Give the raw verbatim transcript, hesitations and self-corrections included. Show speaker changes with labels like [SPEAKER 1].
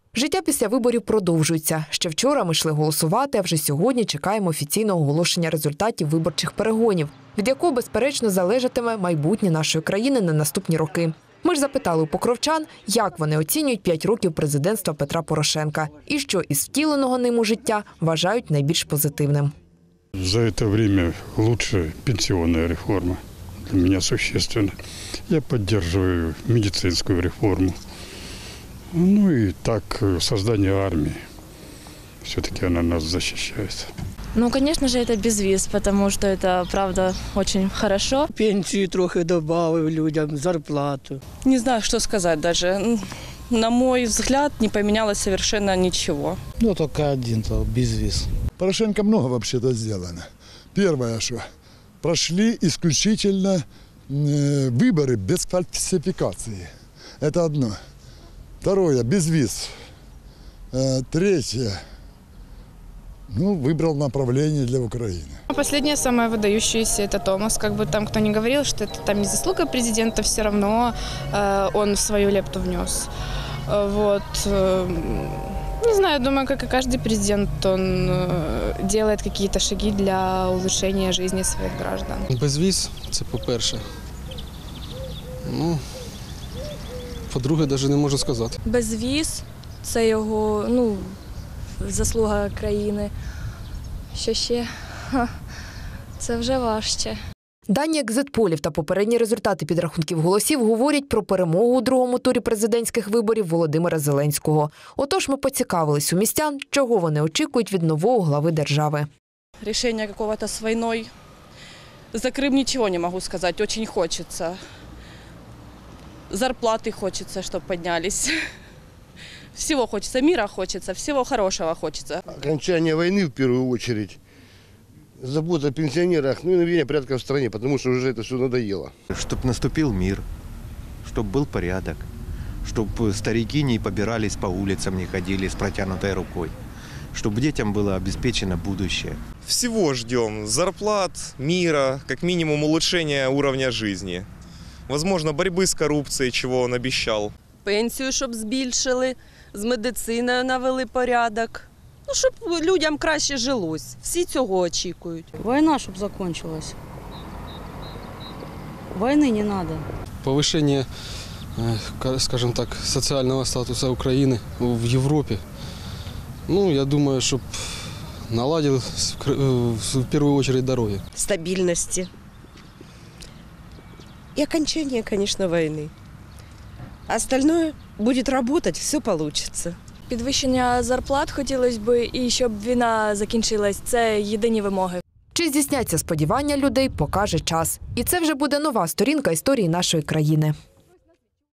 [SPEAKER 1] Життя після виборів продовжується. Ще вчора ми йшли голосувати, а вже сьогодні чекаємо офіційного оголошення результатів виборчих перегонів, від якого, безперечно, залежатиме майбутнє нашої країни на наступні роки. Ми ж запитали у покровчан, як вони оцінюють п'ять років президентства Петра Порошенка і що із втіленого ним у життя вважають найбільш позитивним.
[SPEAKER 2] За це час лучше пенсионная реформа. Для меня существенно. Я поддерживаю медицинскую реформу. Ну и так создание армии. Все-таки она нас защищает.
[SPEAKER 3] Ну, конечно же, это безвиз, потому что это, правда, очень хорошо.
[SPEAKER 4] Пенсию трохи добавив людям, зарплату.
[SPEAKER 5] Не знаю, что сказать даже. На мой взгляд, не поменялось совершенно ничего.
[SPEAKER 6] Ну, только один, то безвиз.
[SPEAKER 7] Порошенко много вообще-то сделано. Первое, что прошли исключительно выборы без фальсификации. Это одно. Второе, безвиз. Третье, ну, выбрал направление для Украины.
[SPEAKER 8] Последнее, самое выдающееся, это Томас. Как бы там кто ни говорил, что это там не заслуга президента, все равно э, он свою лепту внес. Вот. Не знаю, думаю, как и каждый президент, он делает какие-то шаги для улучшения жизни своих граждан.
[SPEAKER 9] Безвіз – це по-перше. Ну, по-друге, навіть не можу сказати.
[SPEAKER 3] Безвіз – це його, ну, заслуга країни. Що ще? Ха, це вже важче.
[SPEAKER 1] Дані екзит-полів та попередні результати підрахунків голосів говорять про перемогу у другому турі президентських виборів Володимира Зеленського. Отож ми поцікавились у містян, чого вони очікують від нового глави держави.
[SPEAKER 5] Решение какого-то с войной. За Крым ничего не могу сказать, очень хочется. Зарплаты хочется, чтобы поднялись. Всего хочется, мира хочется, всего хорошего хочется.
[SPEAKER 10] Окончание войны в первую очередь. Забота о пенсионерах, ну и наведение порядка в стране, потому что уже это все надоело.
[SPEAKER 11] Чтобы наступил мир, чтобы был порядок, чтобы старики не побирались по улицам, не ходили с протянутой рукой, чтобы детям было обеспечено будущее.
[SPEAKER 12] Всего ждем. Зарплат, мира, как минимум улучшения уровня жизни. Возможно, борьбы с коррупцией, чего он обещал.
[SPEAKER 13] Пенсію, щоб збільшили, з медициною навели порядок. Ну, щоб людям краще жилось. Всі цього очікують.
[SPEAKER 4] Війна, щоб закінчилась. Війни не треба.
[SPEAKER 9] Повищення, скажімо так, соціального статусу України в Європі. Ну, я думаю, щоб наладили в першу чергу дороги.
[SPEAKER 13] Стабільності. І окончання, звісно, війни. А остальное буде працювати, все вийде.
[SPEAKER 3] Підвищення зарплат хотілося б, і щоб війна закінчилась. Це єдині вимоги.
[SPEAKER 1] Чи здійсняться сподівання людей, покаже час. І це вже буде нова сторінка історії нашої країни.